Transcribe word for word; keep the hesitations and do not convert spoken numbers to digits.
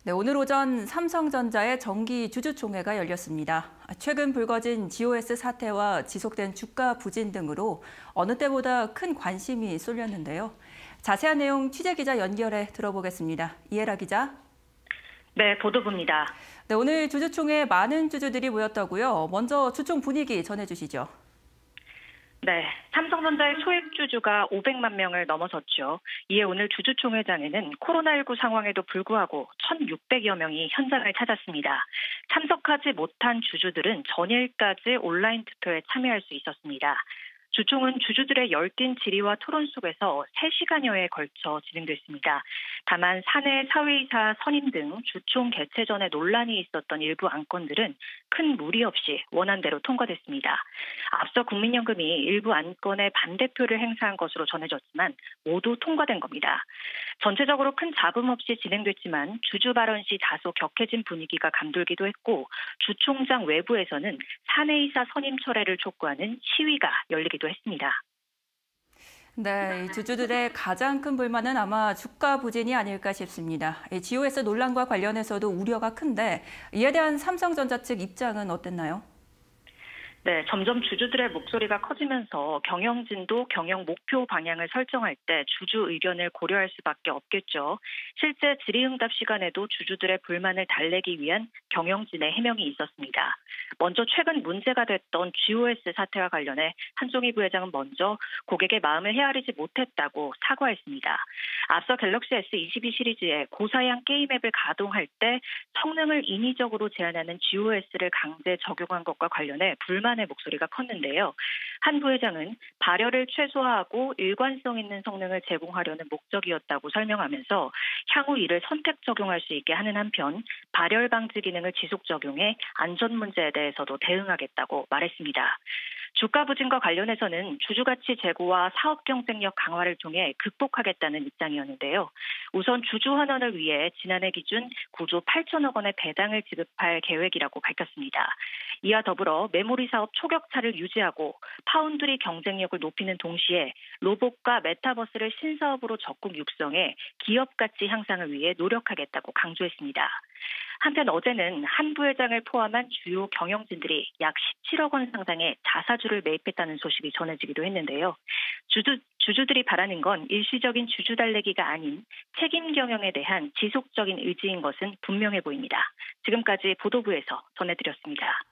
네, 오늘 오전 삼성전자의 정기 주주총회가 열렸습니다. 최근 불거진 지오에스 사태와 지속된 주가 부진 등으로 어느 때보다 큰 관심이 쏠렸는데요. 자세한 내용 취재기자 연결해 들어보겠습니다. 이혜라 기자. 네, 보도부입니다. 네, 오늘 주주총회에 많은 주주들이 모였다고요. 먼저 주총 분위기 전해주시죠. 네, 삼성전자의 소액 주주가 오백만 명을 넘어섰죠. 이에 오늘 주주총회장에는 코로나십구 상황에도 불구하고 천육백여 명이 현장을 찾았습니다. 참석하지 못한 주주들은 전일까지 온라인 투표에 참여할 수 있었습니다. 주총은 주주들의 열띤 질의와 토론 속에서 세 시간여에 걸쳐 진행됐습니다. 다만 사내 사회이사 선임 등 주총 개최 전에 논란이 있었던 일부 안건들은 큰 무리 없이 원안대로 통과됐습니다. 앞서 국민연금이 일부 안건에 반대표를 행사한 것으로 전해졌지만 모두 통과된 겁니다. 전체적으로 큰 잡음 없이 진행됐지만 주주 발언 시 다소 격해진 분위기가 감돌기도 했고 주총장 외부에서는 사내이사 선임 철회를 촉구하는 시위가 열리기도 했습니다. 네, 주주들의 가장 큰 불만은 아마 주가 부진이 아닐까 싶습니다. 지오에스 논란과 관련해서도 우려가 큰데 이에 대한 삼성전자 측 입장은 어땠나요? 네, 점점 주주들의 목소리가 커지면서 경영진도 경영 목표 방향을 설정할 때 주주 의견을 고려할 수밖에 없겠죠. 실제 질의응답 시간에도 주주들의 불만을 달래기 위한 경영진의 해명이 있었습니다. 먼저 최근 문제가 됐던 지오에스 사태와 관련해 한종희 부회장은 먼저 고객의 마음을 헤아리지 못했다고 사과했습니다. 앞서 갤럭시 에스 이십이 시리즈에 고사양 게임 앱을 가동할 때 성능을 인위적으로 제한하는 지오에스를 강제 적용한 것과 관련해 불만 의 목소리가 컸는데요. 한 부회장은 발열을 최소화하고 일관성 있는 성능을 제공하려는 목적이었다고 설명하면서 향후 이를 선택 적용할 수 있게 하는 한편 발열 방지 기능을 지속 적용해 안전 문제에 대해서도 대응하겠다고 말했습니다. 주가 부진과 관련해서는 주주가치 제고와 사업 경쟁력 강화를 통해 극복하겠다는 입장이었는데요. 우선 주주 환원을 위해 지난해 기준 구조 팔천억 원의 배당을 지급할 계획이라고 밝혔습니다. 이와 더불어 메모리 사업 초격차를 유지하고 파운드리 경쟁력을 높이는 동시에 로봇과 메타버스를 신사업으로 적극 육성해 기업 가치 향상을 위해 노력하겠다고 강조했습니다. 한편 어제는 한 부회장을 포함한 주요 경영진들이 약 십칠억 원 상당의 자사주를 매입했다는 소식이 전해지기도 했는데요. 주주, 주주들이 바라는 건 일시적인 주주 달래기가 아닌 책임 경영에 대한 지속적인 의지인 것은 분명해 보입니다. 지금까지 보도부에서 전해드렸습니다.